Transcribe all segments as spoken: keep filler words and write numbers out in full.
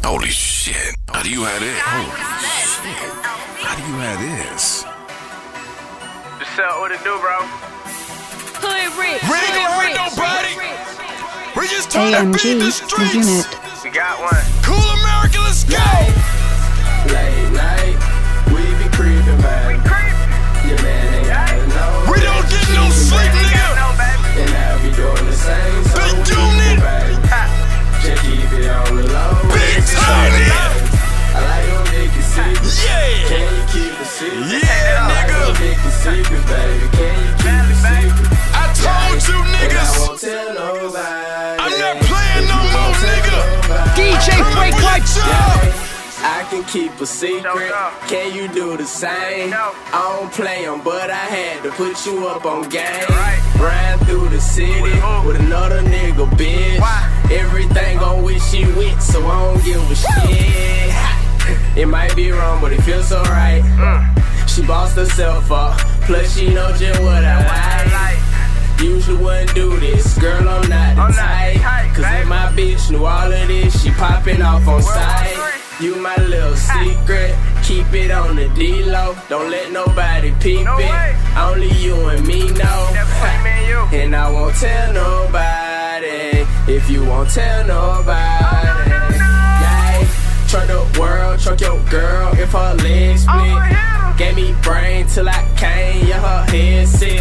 Holy shit. How do you have this? Holy shit. How do you have this? What's up? What it do, bro? Hood rich. We ain't gonna hurt nobody. We just trying to beat the streets. We got one. Cool America, let's go. Late night, we be creeping, baby. We creep. Your man ain't gotta know. We don't get no sleep, nigga. No, baby. And I be doing the same, so Big we unit. equal, baby. Just keep it on the low. Big tiny. I like them niggas secrets. Yeah. Can you keep a secret? Yeah, I like them nigga. niggas secrets, baby. Can you keep a secret? I told you And I niggas. won't tell nobody. I'm not playing no more, nigga. D J Frank White. I can keep a secret. Can you do the same? I don't play 'em, but I had to put you up on game. Ran through the city with another nigga, bitch. Everything on which she with, so I don't give a shit. It might be wrong, but it feels so right. She bossed herself up, plus she know just what I like. Usually wouldn't do this, girl, I'm not the type. Cause if my bitch knew all of this, she popping off on sight. You my little secret, keep it on the D-low. Don't let nobody peep it, only you and me know. And I won't tell nobody, if you won't tell nobody. Yeah, truck the world, truck your girl, if her legs split. Gave me brain till I came, yeah, her head sick.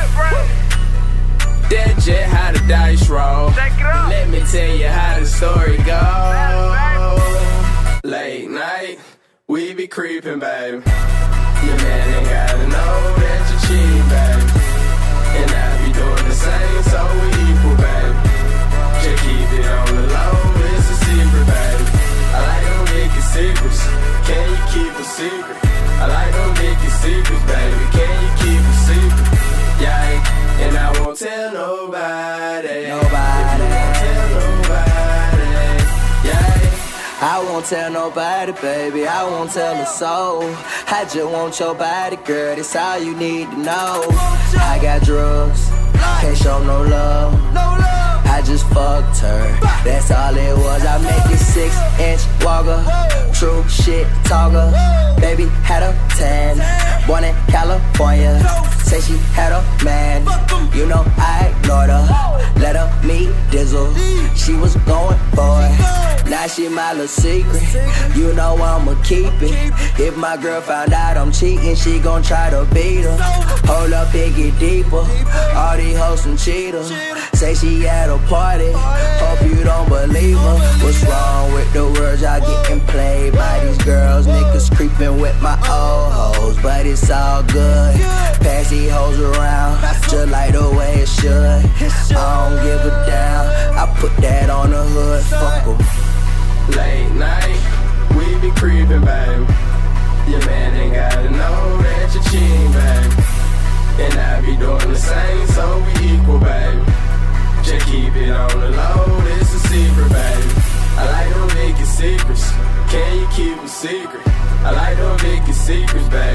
That's just how the dice roll. Let me tell you how the story goes. Late night, we be creeping, baby. Your man ain't gotta know that you're cheating, baby. And I be doing the same, so we equal, baby. Just keep it on the low, it's a secret, baby. I like them making secrets. Can you keep a secret? I like them making secrets, baby. Can you keep a secret? Yeah, and I won't tell nobody. Nobody. If you won't tell nobody. Yeah. I won't tell nobody, baby, I won't tell a soul. I just want your body, girl, that's all you need to know. I got drugs, can't show no love. I just fucked her, that's all it was. I make it six inch walker, true shit talker. Baby had a tan, born in California. Say she had a man, you know I ignored her. Let her meet Dizzle, she was going for it. Now she my little secret, you know I'ma keep it. If my girl found out I'm cheating, she gon' try to beat her. Hold up, it get deeper, all these hoes some cheaters. Say she at a party, hope you don't believe her. What's wrong with the words y'all getting played by these girls? Niggas creeping with my old hoes, but it's all good. Pass these hoes around, just like the way it should. I don't give a damn, I put that on the hood, fuck 'em. Late night, we be creeping, baby. Your man ain't gotta know that you're cheating, baby. And I be doing the same, so we equal, baby. Just keep it on the low, it's a secret, baby. I like them making secrets. Can you keep a secret? I like them making secrets, baby.